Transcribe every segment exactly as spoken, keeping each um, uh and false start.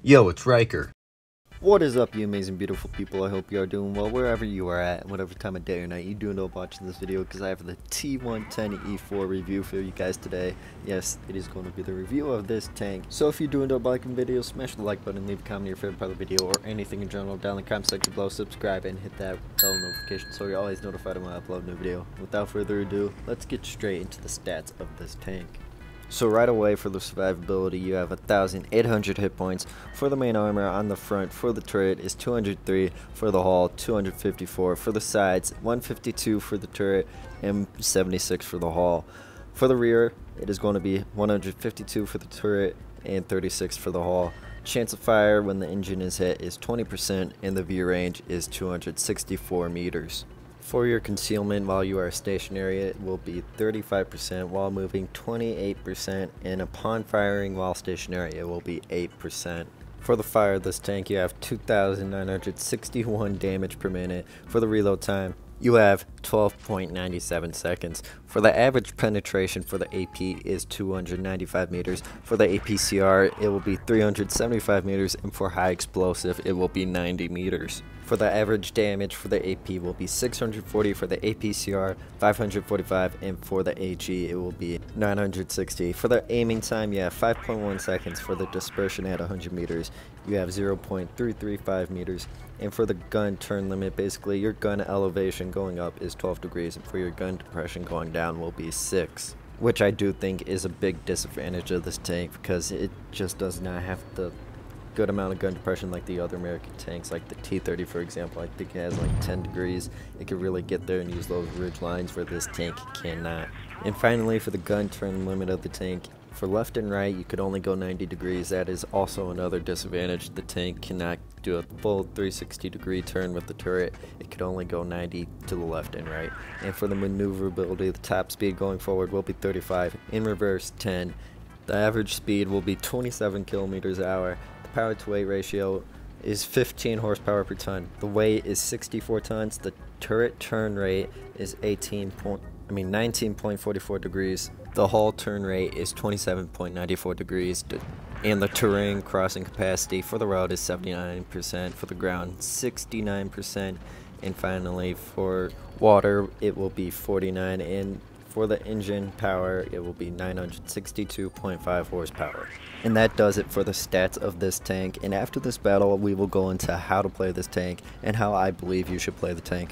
Yo, it's Riker. What is up, you amazing beautiful people? I hope you are doing well wherever you are at, whatever time of day or night you do end up watching this video, because I have the T one ten E four review for you guys today. Yes, it is going to be the review of this tank. So if you do end up liking videos, smash the like button, leave a comment your favorite part of the video or anything in general down in the comment section below, subscribe and hit that bell notification so you're always notified when I upload a new video. Without further ado, let's get straight into the stats of this tank. So right away for the survivability, you have one thousand eight hundred hit points. For the main armor on the front, for the turret is two hundred three, for the hull two hundred fifty-four, for the sides one fifty-two for the turret and seventy-six for the hull. For the rear, it is going to be one hundred fifty-two for the turret and thirty-six for the hull. Chance of fire when the engine is hit is twenty percent and the view range is two hundred sixty-four meters. For your concealment while you are stationary, it will be thirty-five percent, while moving twenty-eight percent, and upon firing while stationary it will be eight percent. For the fire of this tank, you have two thousand nine hundred sixty-one damage per minute. For the reload time, you have twelve point nine seven seconds. For the average penetration for the A P is two hundred ninety-five meters. For the A P C R, it will be three hundred seventy-five meters, and for high explosive, it will be ninety meters. For the average damage for the A P will be six hundred forty, for the A P C R five hundred forty-five, and for the A G it will be nine hundred sixty. For the aiming time, you have five point one seconds. For the dispersion at one hundred meters, you have zero point three three five meters. And for the gun turn limit, basically your gun elevation going up is twelve degrees, and for your gun depression going down will be six. Which I do think is a big disadvantage of this tank, because it just does not have the good amount of gun depression like the other American tanks, like the T thirty for example. I think it has like ten degrees. It can really get there and use those ridge lines where this tank cannot. And finally, for the gun turn limit of the tank, for left and right you could only go ninety degrees. That is also another disadvantage. The tank cannot do a full three sixty degree turn with the turret. It could only go ninety to the left and right. And for the maneuverability, the top speed going forward will be thirty-five, in reverse ten. The average speed will be twenty-seven kilometers an hour. Power to weight ratio is fifteen horsepower per ton. The weight is sixty-four tons. The turret turn rate is eighteen point, I mean nineteen point four four degrees. The hull turn rate is twenty-seven point nine four degrees, and the terrain crossing capacity for the road is seventy-nine percent. For the ground, sixty-nine percent, and finally for water it will be forty-nine, and for the engine power it will be nine hundred sixty-two point five horsepower. And that does it for the stats of this tank. And after this battle we will go into how to play this tank and how I believe you should play the tank.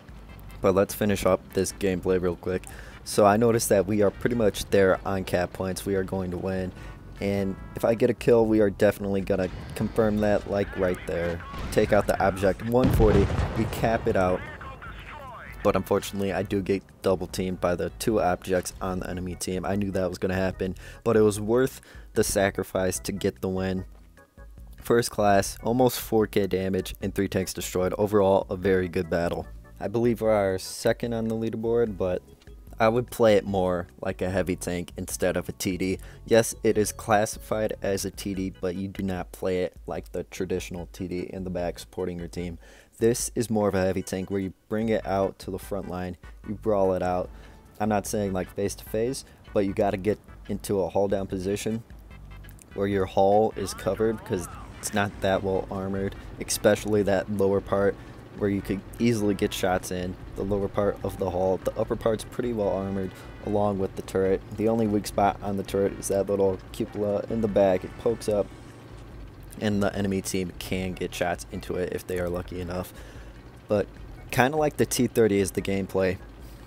But let's finish up this gameplay real quick. So I noticed that we are pretty much there on cap points. We are going to win, and if I get a kill we are definitely gonna confirm that, like right there. Take out the object one forty, we cap it out. But unfortunately I do get double teamed by the two objects on the enemy team. I knew that was going to happen, but it was worth the sacrifice to get the win. First class, almost four K damage and three tanks destroyed. Overall, a very good battle. I believe we are second on the leaderboard, but I would play it more like a heavy tank instead of a T D. Yes, it is classified as a T D, but you do not play it like the traditional T D in the back supporting your team. This is more of a heavy tank where you bring it out to the front line, you brawl it out. I'm not saying like face to face, but you got to get into a hull down position where your hull is covered, because it's not that well armored, especially that lower part where you could easily get shots in. The lower part of the hull, the upper part's pretty well armored along with the turret. The only weak spot on the turret is that little cupola in the back. It pokes up and the enemy team can get shots into it if they are lucky enough. But kind of like the T thirty is the gameplay.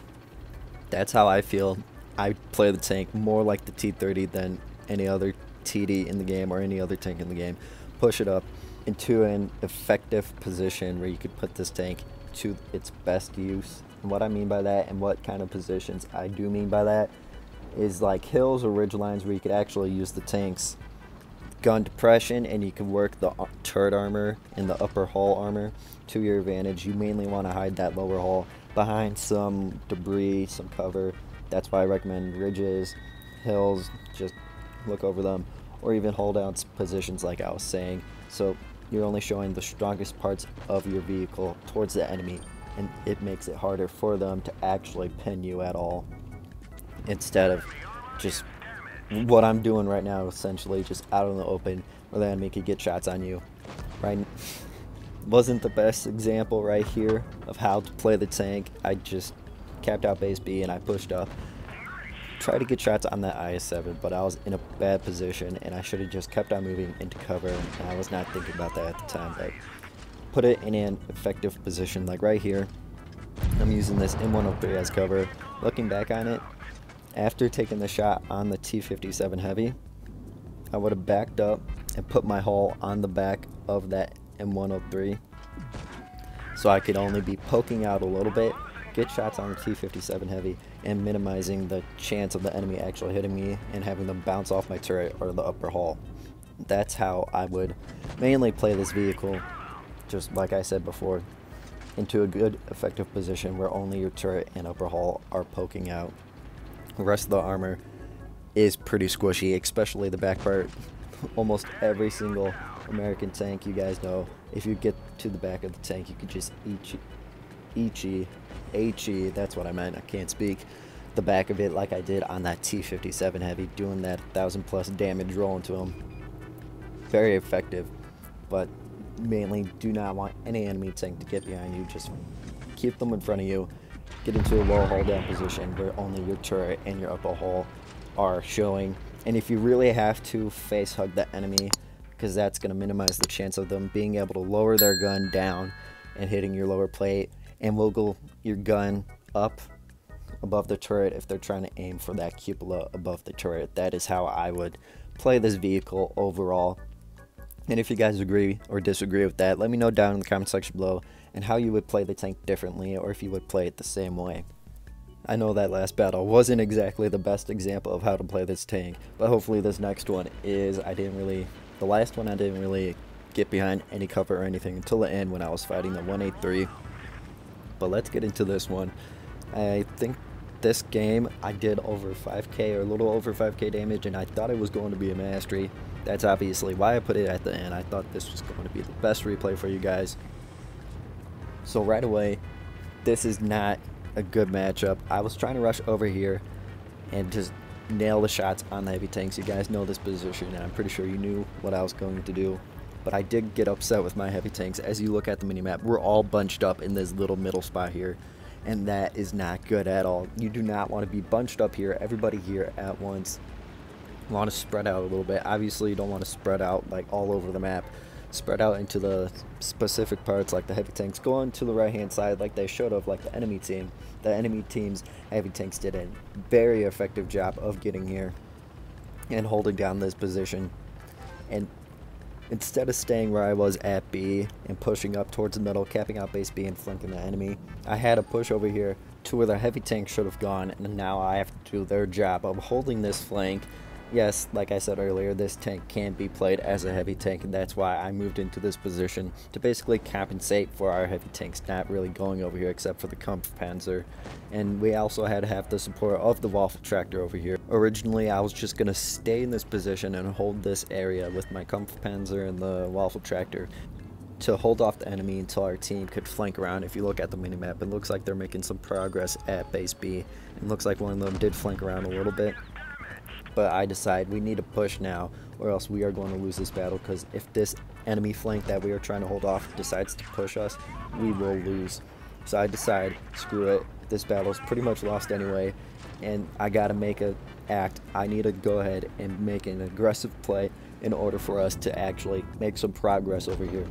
That's how I feel. I play the tank more like the T thirty than any other T D in the game or any other tank in the game. Push it up into an effective position where you could put this tank to its best use. And what I mean by that, and what kind of positions I do mean by that, is like hills or ridge lines where you could actually use the tank's gun depression, and you can work the turret armor and the upper hull armor to your advantage. You mainly want to hide that lower hull behind some debris, some cover. That's why I recommend ridges, hills, just look over them, or even hold down positions like I was saying. So you're only showing the strongest parts of your vehicle towards the enemy, and it makes it harder for them to actually pin you at all, instead of just what I'm doing right now, essentially just out in the open where the enemy could get shots on you. Right, wasn't the best example right here of how to play the tank. I just capped out base B and I pushed up, tried to get shots on that I S seven, but I was in a bad position and I should have just kept on moving into cover, and I was not thinking about that at the time. But put it in an effective position, like right here. I'm using this M one oh three as cover. Looking back on it, after taking the shot on the T fifty-seven Heavy, I would have backed up and put my hull on the back of that M one oh three, so I could only be poking out a little bit, get shots on the T fifty-seven Heavy, and minimizing the chance of the enemy actually hitting me and having them bounce off my turret or the upper hull. That's how I would mainly play this vehicle, just like I said before, into a good effective position where only your turret and upper hull are poking out. The rest of the armor is pretty squishy, especially the back part. Almost every single American tank, you guys know, if you get to the back of the tank, you could just each Ichi, H-E, that's what I meant, I can't speak, the back of it like I did on that T fifty-seven Heavy, doing that thousand plus damage rolling to him. Very effective, but mainly do not want any enemy tank to get behind you. Just keep them in front of you, get into a low hull down position where only your turret and your upper hull are showing. And if you really have to, face hug the enemy, because that's going to minimize the chance of them being able to lower their gun down and hitting your lower plate, and wiggle your gun up above the turret if they're trying to aim for that cupola above the turret. That is how I would play this vehicle overall. And if you guys agree or disagree with that, let me know down in the comment section below, and how you would play the tank differently, or if you would play it the same way. I know that last battle wasn't exactly the best example of how to play this tank, but hopefully this next one is. I didn't really, the last one I didn't really get behind any cover or anything until the end when I was fighting the one eighty-three. But let's get into this one. I think this game I did over five K, or a little over five K damage, and I thought it was going to be a mastery. That's obviously why I put it at the end. I thought this was going to be the best replay for you guys. So right away, this is not a good matchup. I was trying to rush over here and just nail the shots on the heavy tanks. You guys know this position, and I'm pretty sure you knew what I was going to do. But I did get upset with my heavy tanks. As you look at the minimap, we're all bunched up in this little middle spot here, and that is not good at all. You do not want to be bunched up here, everybody here at once. You want to spread out a little bit. Obviously, you don't want to spread out like all over the map. Spread out into the specific parts, like the heavy tanks going to the right hand side like they should have, like the enemy team. The enemy team's heavy tanks did a very effective job of getting here and holding down this position. And instead of staying where I was at B and pushing up towards the middle, capping out base B and flanking the enemy, I had to push over here to where the heavy tank should have gone, and now I have to do their job of holding this flank. Yes, like I said earlier, this tank can be played as a heavy tank, and that's why I moved into this position to basically compensate for our heavy tanks not really going over here except for the Kampfpanzer. And we also had to have the support of the Waffle Tractor over here. Originally, I was just going to stay in this position and hold this area with my Kampfpanzer and the Waffle Tractor to hold off the enemy until our team could flank around. If you look at the minimap, it looks like they're making some progress at base B. It looks like one of them did flank around a little bit. But I decide we need to push now, or else we are going to lose this battle, because if this enemy flank that we are trying to hold off decides to push us, we will lose. So I decide, screw it, this battle is pretty much lost anyway, and I gotta make an act. I need to go ahead and make an aggressive play in order for us to actually make some progress over here.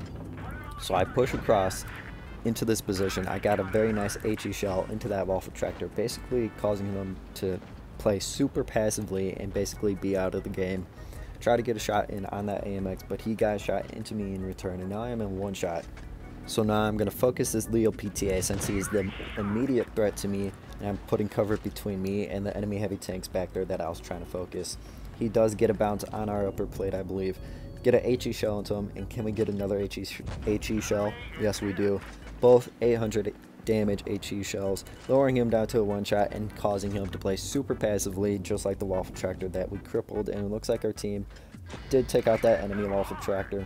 So I push across into this position. I got a very nice HE shell into that Waffle Tractor, basically causing them to play super passively and basically be out of the game. Try to get a shot in on that A M X, but he got a shot into me in return, and now I am in one shot. So now I'm going to focus this Leo P T A, since he is the immediate threat to me, and I'm putting cover between me and the enemy heavy tanks back there that I was trying to focus. He does get a bounce on our upper plate, I believe. Get a HE shell into him, and can we get another HE, sh HE shell? Yes, we do. Both eight hundred damage HE shells, lowering him down to a one shot and causing him to play super passively, just like the Waffle Tractor that we crippled. And it looks like our team did take out that enemy Waffle Tractor.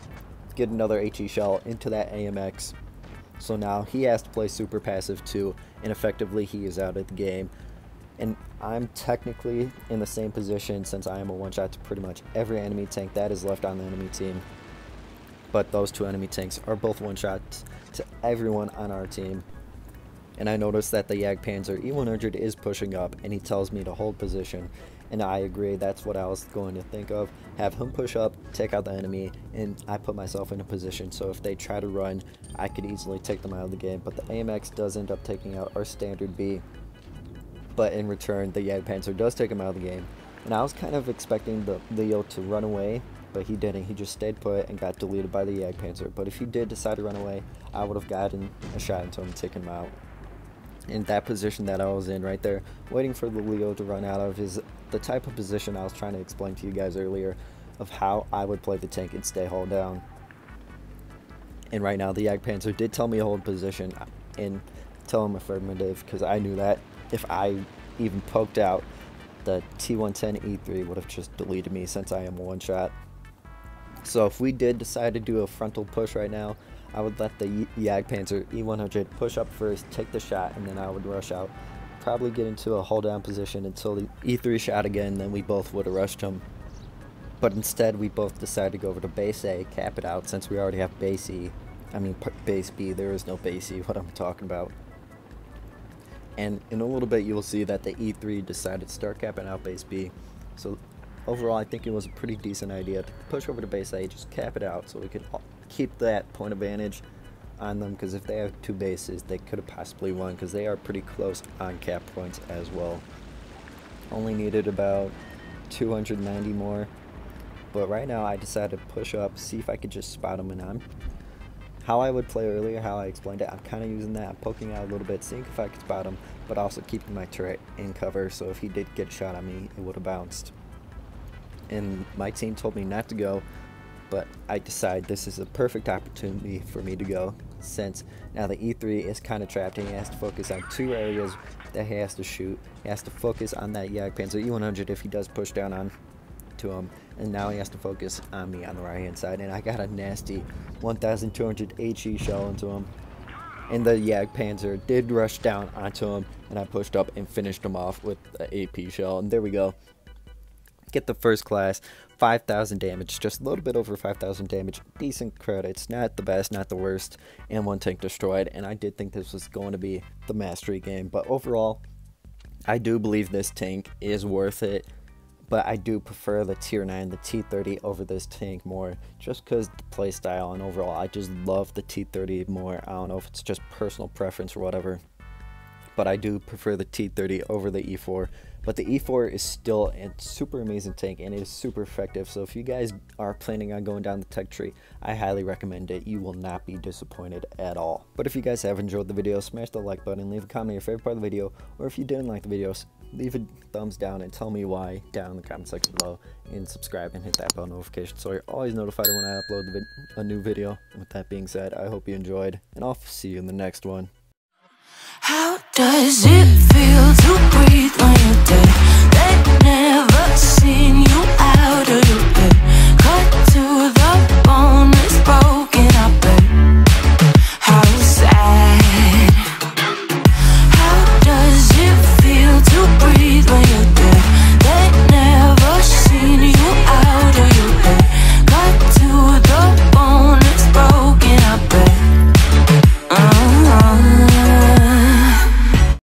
Get another HE shell into that A M X. So now he has to play super passive too, and effectively he is out of the game. And I'm technically in the same position since I am a one-shot to pretty much every enemy tank that is left on the enemy team. But those two enemy tanks are both one-shots to everyone on our team. And I noticed that the Jagdpanzer E one hundred is pushing up, and he tells me to hold position. And I agree, that's what I was going to think of. Have him push up, take out the enemy, and I put myself in a position so if they try to run, I could easily take them out of the game. But the A M X does end up taking out our standard B. But in return, the Jagdpanzer does take him out of the game. And I was kind of expecting the Leo to run away, but he didn't. He just stayed put and got deleted by the Jagdpanzer. But if he did decide to run away, I would have gotten a shot into him and taken him out. In that position that I was in right there, waiting for the Leo to run out of, is the type of position I was trying to explain to you guys earlier of how I would play the tank and stay hull down. And right now the Jagdpanzer did tell me to hold position and tell him affirmative, because I knew that if I even poked out, the T one ten E three would have just deleted me since I am a one shot. So if we did decide to do a frontal push right now, I would let the Jagdpanzer E one hundred push up first, take the shot, and then I would rush out. Probably get into a hold down position until the E three shot again, then we both would have rushed him. But instead we both decided to go over to base A, cap it out, since we already have base E. I mean base B, there is no base E, what I'm talking about. And in a little bit you will see that the E three decided to start capping out base B. So overall I think it was a pretty decent idea to push over to base A, just cap it out so we could keep that point advantage on them, because if they have two bases they could have possibly won, because they are pretty close on cap points as well. Only needed about two hundred ninety more, but right now I decided to push up, see if I could just spot them. And I'm how I would play earlier, how I explained it, I'm kind of using that. I'm poking out a little bit, seeing if I could spot him, but also keeping my turret in cover, so if he did get a shot on me it would have bounced. And my team told me not to go, but I decide this is a perfect opportunity for me to go, since now the E three is kind of trapped and he has to focus on two areas that he has to shoot. He has to focus on that Jagdpanzer E one hundred if he does push down on to him, and now he has to focus on me on the right hand side, and I got a nasty one thousand two hundred H E shell into him. And the Jagdpanzer did rush down onto him, and I pushed up and finished him off with the A P shell, and there we go. Get the first class, five thousand damage, just a little bit over five thousand damage, decent credits, not the best, not the worst, and one tank destroyed. And I did think this was going to be the mastery game, but overall I do believe this tank is worth it, but I do prefer the tier nine, the T thirty over this tank more, just because the playstyle and overall I just love the T thirty more. I don't know if it's just personal preference or whatever, but I do prefer the T thirty over the E four. But the E four is still a super amazing tank, and it is super effective. So if you guys are planning on going down the tech tree, I highly recommend it. You will not be disappointed at all. But if you guys have enjoyed the video, smash the like button, leave a comment on your favorite part of the video, or if you didn't like the video, leave a thumbs down and tell me why down in the comment section below, and subscribe and hit that bell notification so you're always notified when I upload the a new video. And with that being said, I hope you enjoyed, and I'll see you in the next one. How does it feel to breathe when you